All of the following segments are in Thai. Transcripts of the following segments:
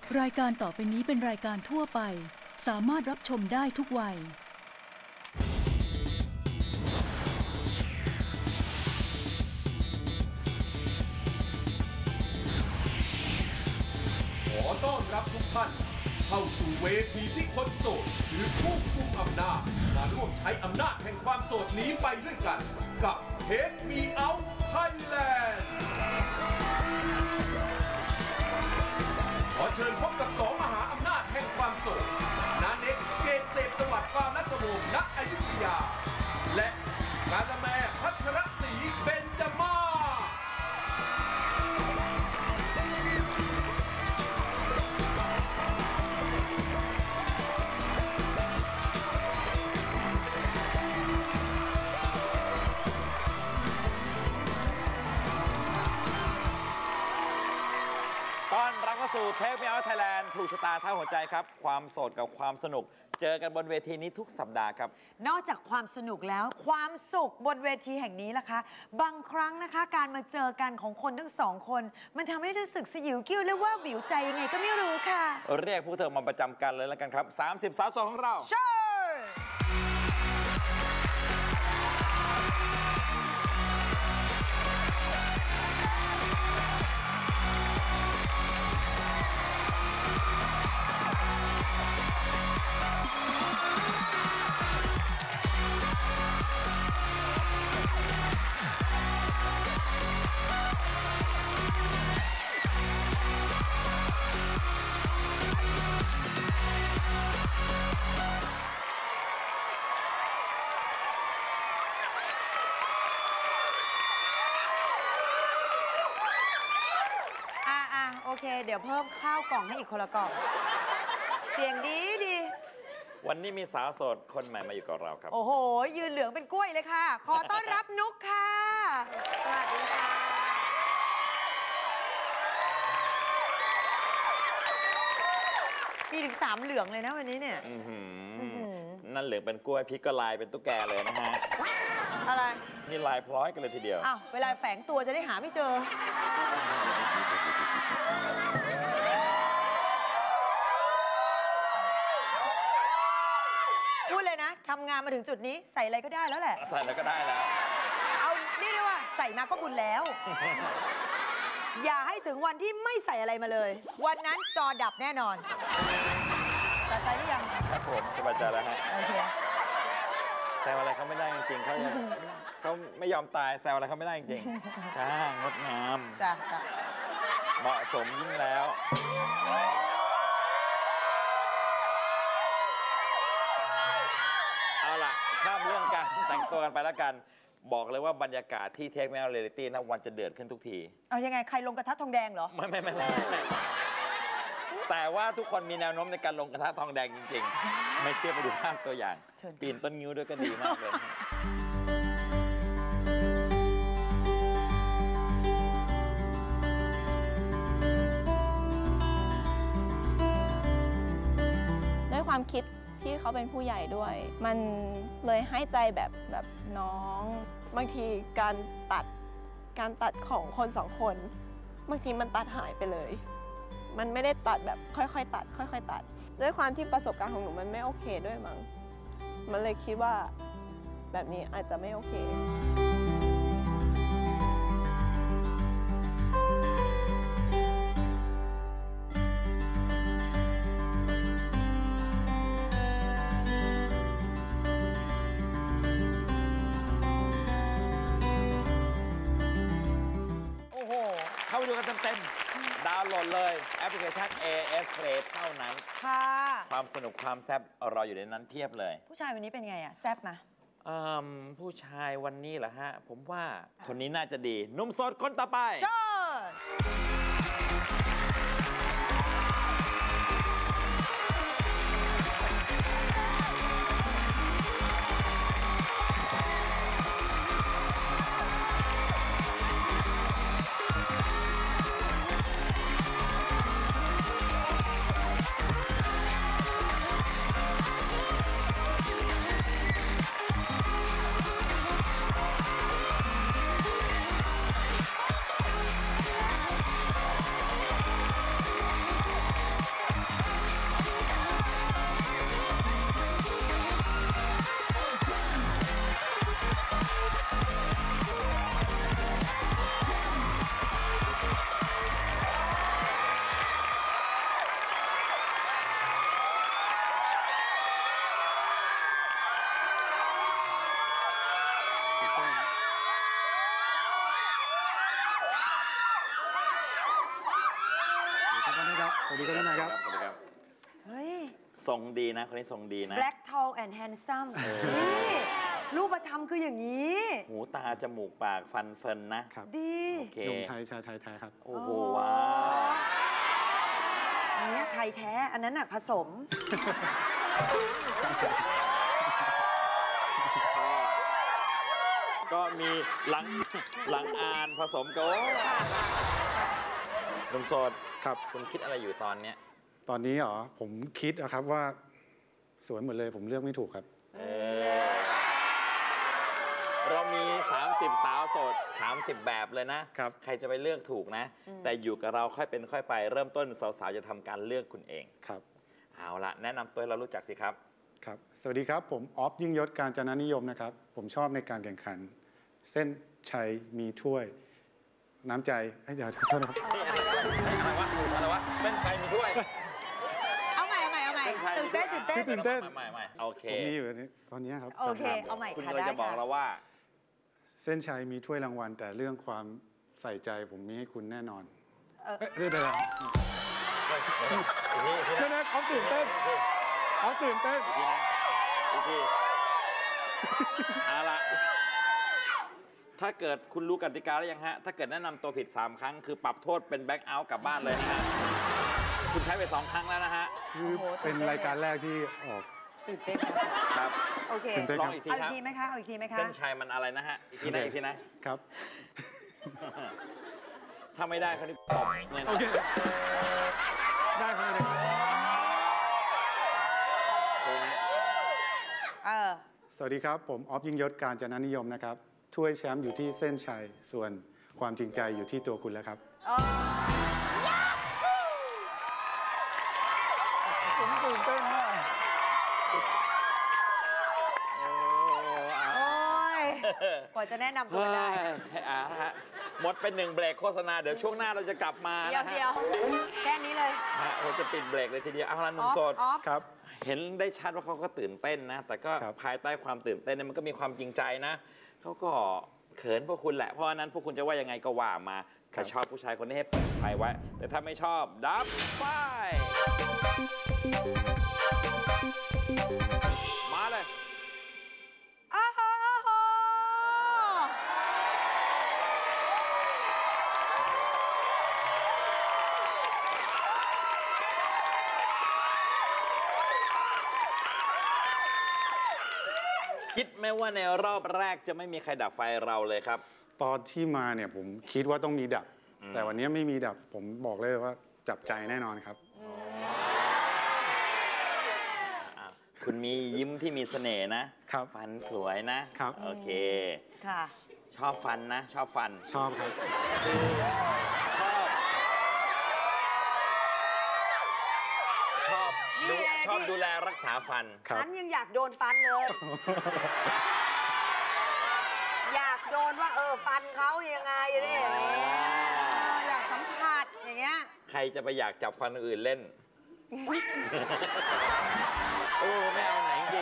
รายการต่อไปนี้เป็นรายการทั่วไปสามารถรับชมได้ทุกวัยขอต้อนรับทุกท่านเข้าสู่เวทีที่คนโสดหรือผู้กุมอำนาจมาร่วมใช้อำนาจแห่งความโสดนี้ไปด้วยกันกับ Take Me Out Thailand ขอเชิญพบกับ2มหาอำนาจแห่งความโสดนาเน็กเกตเสพสวัสดิ์ความนักวงศ์ณอยุธยาและกาละแมพัชรศรีเบญจมาต้อนรับเข้าสู่เทคมีเอาท์ไทยแลนด์ถูกชะตาเท่าหัวใจครับความโสดกับความสนุกเจอกันบนเวทีนี้ทุกสัปดาห์ครับนอกจากความสนุกแล้วความสุขบนเวทีแห่งนี้ล่ะคะบางครั้งนะคะการมาเจอกันของคนทั้งสองคนมันทำให้รู้สึกสยิวกิ้วและว่าวิวใจยังไงก็ไม่รู้ค่ะเรียกพวกเธอมาประจำกันเลยแล้วกันครับ30สาวโสดของเราเชิญโอเคเดี๋ยวเพิ่มข้าวกล่องให้อีกคนละกล่องเสียงดีวันนี้มีสาวโสดคนใหม่มาอยู่กับเราครับโอ้โหยืนเหลืองเป็นกล้วยเลยค่ะขอต้อนรับนุ๊กค่ะสวัสดีค่ะมีถึง3เหลืองเลยนะวันนี้เนี่ยนั่นเหลืองเป็นกล้วยพี่ก็ลายเป็นตุ๊กแกเลยนะฮะอะไรนี่ลายพร้อยกันเลยทีเดียวอ้าวเวลาแฝงตัวจะได้หาไม่เจอพูดเลยนะทำงานมาถึงจุดนี้ใส่อะไรก็ได้แล้วแหละใส่อะไรก็ได้แล้วเอาเรียกได้ว่าใส่มาก็บุญแล้ว อย่าให้ถึงวันที่ไม่ใส่อะไรมาเลยวันนั้นจอดับแน่นอนสบายใจหรือยังครับผมสบายใจแล้วฮะโอเคแซวอะไรเขาไม่ได้จริงๆเขาไม่ยอมตายแซวอะไรเขาไม่ได้จริงๆจ้างดงามจ้ะเหมาะสมยิ่งแล้วเอาล่ะข้ามเรื่องการแต่งตัวกันไปแล้วกันบอกเลยว่าบรรยากาศที่เทคแมวเรียลิตี้นะวันจะเดือดขึ้นทุกทีเอายังไงใครลงกระทะทองแดงเหรอไม่แต่ว่าทุกคนมีแนวโน้มในการลงกระทะทองแดงจริงๆไม่เชื่อไปดูภาพตัวอย่างปีนต้นงิ้วด้วยก็ดีมากเลยด้วยความคิดที่เขาเป็นผู้ใหญ่ด้วยมันเลยให้ใจแบบน้องบางทีการตัดของคนสองคนบางทีมันตัดหายไปเลยมันไม่ได้ตัดแบบค่อยๆตัดด้วยความที่ประสบการณ์ของหนูมันไม่โอเคด้วยมั้งมันเลยคิดว่าแบบนี้อาจจะไม่โอเคเข้าไปดูกันเต็มๆดาวน์โหลดเลยแอปพลิเคชัน AS Play เท่านั้นค่ะความสนุกความแซ่บรออยู่ในนั้นเพียบเลยผู้ชายวันนี้เป็นไงอะแซ่บมาผู้ชายวันนี้เหรอฮะผมว่าคนนี้น่าจะดีหนุ่มโสดคนต่อไปเชิญครับสวัสดีครับพี่นายครับสวัสดีครับเฮ้ยทรงดีนะ คนนี้ทรงดีนะ black tall and handsome นี่รูปธรรมคืออย่างนี้หูตา จมูก ปาก ฟันเฟินนะครับดีโอเคหนุ่มไทยชายไทยแท้ครับโอ้โห ว้าวอันเนี้ยไทยแท้ อันนั้นน่ะผสมก็มีหลังอ่านผสมกับหนุ่มโสดครับคุณคิดอะไรอยู่ตอนเนี้ยตอนนี้เหรอผมคิดนะครับว่าสวยหมดเลยผมเลือกไม่ถูกครับเรามี 30 สาวโสด 30 แบบเลยนะครับใครจะไปเลือกถูกนะ แต่อยู่กับเราค่อยเป็นค่อยไป เริ่มต้นสาวๆจะทำการเลือกคุณเองครับเอาละแนะนำตัวให้เรารู้จักสิครับครับ สวัสดีครับผมออฟยิ่งยศการจนานิยมนะครับ ผมชอบในการแข่งขัน เส้นชัยมีถ้วย น้ำใจเดี๋ยวโทษนะครับอะไรวะ เส้นชัยมีถ้วยเอาใหม่ตื่นเต้นตื่นเต้นไม่โอเคผมมีอยู่ตอนนี้ครับโอเค เอาใหม่คุณค่ะเลยได้จะบอกค่ะเราว่าเส้นชัยมีถ้วยรางวัล แต่เรื่องความใส่ใจผมมีให้คุณแน่นอนเออเดี๋ยวเดี๋ยวอีกทีเดี๋ยวนะเขาตื่นเต้นเขาตื่นเต้นอีกทีเอาละถ้าเกิดคุณรู้กติกาแล้วยังฮะ ถ้าเกิดแนะนำตัวผิด 3 ครั้ง คือปรับโทษเป็นแบ็คเอาท์กลับบ้านเลยนะฮะ คุณใช้ไป 2 ครั้งแล้วนะฮะคือเป็นรายการแรกที่ออกตื่นเต้นครับโอเคตื่นเต้นลองอีกทีเอาคอีรับกทีไหมคะ เอาอีกทีไหมคะเส้นชัยมันอะไรนะฮะ อีกทีนะ อีกทีนะครับถ้าไม่ได้เขานี่ตบเนี่ยนะโอเค ได้ครับได้โอเคนะเออสวัสดีครับ ผมออฟยิ่งยศการจนานิยมนะครับ ถ้วยแชมป์อยู่ที่เส้นชัย ส่วนความจริงใจอยู่ที่ตัวคุณแล้วครับ ผมตื่นเต้นมากโอ้ย กว่าจะแนะนำตัวได้ฮะหมดเป็น1 เบรกโฆษณา เดี๋ยวช่วงหน้าเราจะกลับมาเดี๋ยวนะฮะเดียวแค่นี้เลยเราจะปิดเบรกเลยทีเดียว เอาละหนุ่อมอฟโสดออฟครับเห็นได้ชัดว่าเขาก็ตื่นเต้นนะ แต่ก็ครับภายใต้ความตื่นเต้นเนี่ยมันก็มีความจริงใจนะ เขาก็เขินพวกคุณแหละ เพราะฉะนั้นพวกคุณจะว่ายังไงก็ว่ามาถ้าชอบผู้ชายคนนี้ให้เปิดไฟไว้ แต่ถ้าไม่ชอบดับไฟ มาเลยอ้าวโหคิดไหมว่าในรอบแรกจะไม่มีใครดับไฟเราเลยครับตอนที่มาเนี่ยผมคิดว่าต้องมีดับ แต่วันนี้ไม่มีดับ ผมบอกเลยว่าจับใจแน่นอนครับคุณมียิ้มที่มีเสน่ห์นะครับ ฟันสวยนะครับ โอเคค่ะชอบฟันนะ ชอบฟันชอบครับชอบนี่แหละชอบนี่ดูแลรักษาฟันครับฉันยังอยากโดนฟันเลย อยากโดนว่าฟันเขายังไงเนี่ยอยากสัมผัสอย่างเงี้ยใครจะไปอยากจับฟันคนอื่นเล่น โอ้ไม่เอาไหนจริง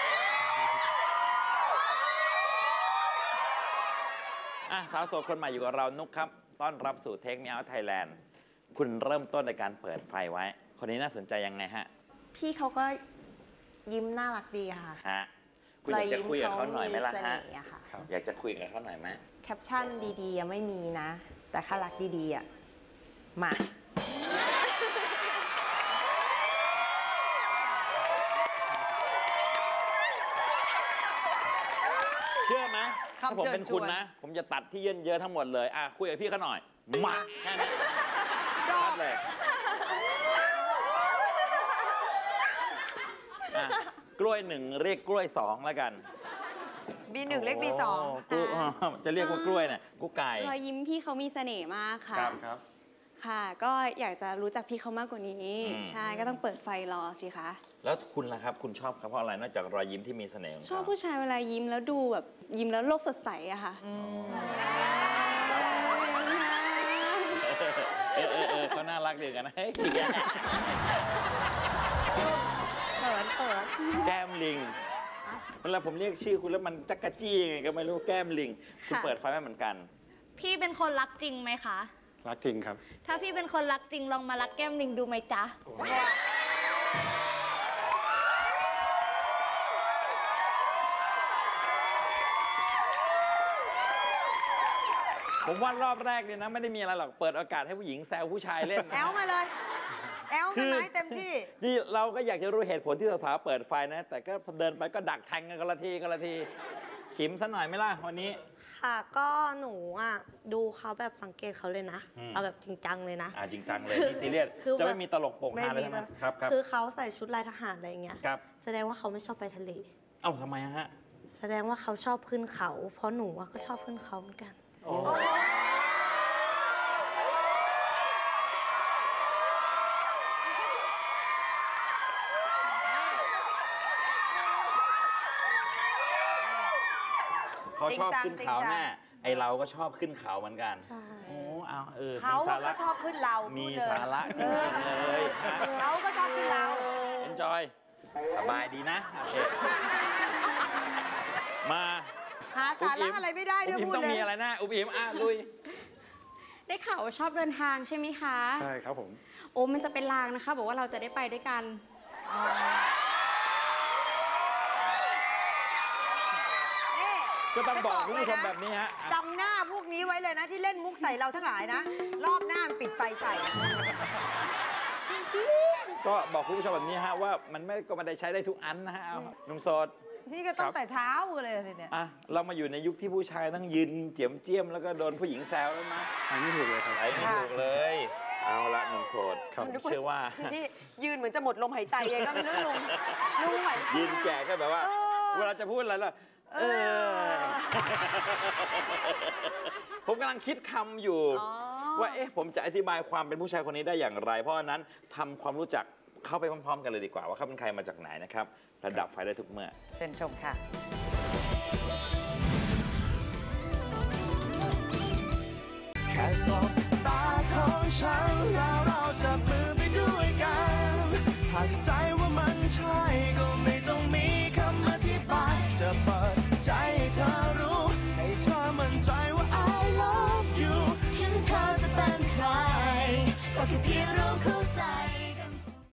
อ่ะสาวโสดคนใหม่อยู่กับเรานุกครับ ต้อนรับสู่ Take Me Out Thailand คุณเริ่มต้นในการเปิดไฟไว้ คนนี้น่าสนใจยังไงฮะพี่เขาก็ยิ้มน่ารักดีค่ะฮะ คุณอยากจะคุยกับเขาหน่อยไหมล่ะรฮะเสน่ห์ค่ะครับอยากจะคุยกับเขาหน่อยไหมแคปชั่นดีๆยังไม่มีนะ แต่ถ้ารักดีๆอ่ะ มาเชื่อไหมถ้าผมคำเชิญเป็นคุณชวนนะ ผมจะตัดที่เยินเยอะทั้งหมดเลย อ่ะ คุยกับพี่เขาหน่อย มาแค่นี้ชอบตัดเลยอ่ะกล้วยหนึ่งเรียกกล้วยสองแล้วกัน B1 เลข B2 โอ้จะเรียกว่ากล้วยเนี่ยกุ๊กไก่รอยยิ้มพี่เขามีเสน่ห์มากค่ะครับครับค่ะ ก็อยากจะรู้จักพี่เขามากกว่านี้ ใช่ ก็ต้องเปิดไฟรอสิคะแล้วคุณล่ะครับ คุณชอบเขาเพราะอะไรนอกจากรอยยิ้มที่มีเสน่ห์ของชอบเขาผู้ชายเวลายิ้มแล้วดูแบบยิ้มแล้วโลกสดใสอะค่ะเขาน่ารักดีกันนะเฮ้ยเขินแก้มลิงเวลาผมเรียกชื่อคุณแล้วมันจักกะจี้ยังไงก็ไม่รู้แก้มลิง คุณค่ะเปิดไฟไว้เหมือนกันพี่เป็นคนรักจริงไหมคะรักจริงครับถ้าพี่เป็นคนรักจริงลองมารักแก้มลิงดูไหมจ๊ะผมว่ารอบแรกเนี่ยนะไม่ได้มีอะไรหรอกเปิดโอกาสให้ผู้หญิงแซวผู้ชายเล่นนะแอลมาเลย แอลกันไหมเต็มที่ที่เราก็อยากจะรู้เหตุผลที่สาวๆเปิดไฟนะ แต่ก็เดินไปก็ดักแทงกันคนละทีคนละทีขิมซะหน่อยไหมล่ะวันนี้ค่ะก็หนูอ่ะดูเขาแบบสังเกตเขาเลยนะ เอาแบบจริงจังเลยนะจริงจังเลยนี่ซีเรียสคือจะไม่มีตลกโปกฮาเลยใช่ไหมครับคือเขาใส่ชุดลายทหารอะไรอย่างเงี้ยครับแสดงว่าเขาไม่ชอบไปทะเลเอ้าทำไมฮะแสดงว่าเขาชอบขึ้นเขา เพราะหนูอะก็ชอบขึ้นเขาเหมือนกันเขาชอบขึ้นเขาจริงจังแน่ไอเราก็ชอบขึ้นเขาเหมือนกันใช่โอ้เอาเขามีสาก็ระชอบขึ้นเรามีพูดเลยสาระจริงๆเลยฮะเขาก็ชอบขึ้นเรา enjoy สบายดีนะโอเคมาหาสาระอะไรไม่ได้ด้วยอุ๋มพูอิ๋มดต้องเลยมีอะไรนะอุ๋มอิ๋มลุยได้ข่าวว่าชอบเดินทางใช่ไหมคะใช่ครับผมโอ้มันจะเป็นลางนะคะ บอกว่าเราจะได้ไปด้วยกันนี่ก็ต้องบอกฉันคุณผู้ชมเลยนะแบบนี้ฮะจำหน้าพวกนี้ไว้เลยนะ ที่เล่นมุกใส่เราทั้งหลายนะ รอบหน้ามันปิดไฟใส่ก็บอกคุณผู้ชมแบบนี้ฮะว่ามันก็ไม่ได้ใช้ได้ทุกอันนะฮะเอาหนุ่มโสดนี่ก็ต้องแต่เช้าเลยสิเนี่ยอ่ะเรามาอยู่ในยุคที่ผู้ชายต้องยืนเจียมเจียมแล้วก็โดนผู้หญิงแซวแล้วนะอันนี้ถูกเลยครับไอ้ไม่ถูกเลย เอาละหนุ่มโสดครับผมเชื่อว่าที่ยืนเหมือนจะหมดลมหายใจเองก็ไม่รู้ลุงไหวยืนแก่ก็แบบว่า เวลาจะพูดอะไรล่ะผมกำลังคิดคำอยู่ ว่าผมจะอธิบายความเป็นผู้ชายคนนี้ได้อย่างไร เพราะฉะนั้นทำความรู้จักเข้าไปพร้อมๆ กันเลยดีกว่าว่าเขาเป็นใครมาจากไหนนะครับระดับไฟได้ทุกเมื่อเชิญชมค่ะแค่สบตาของฉันแล้วเราจะเป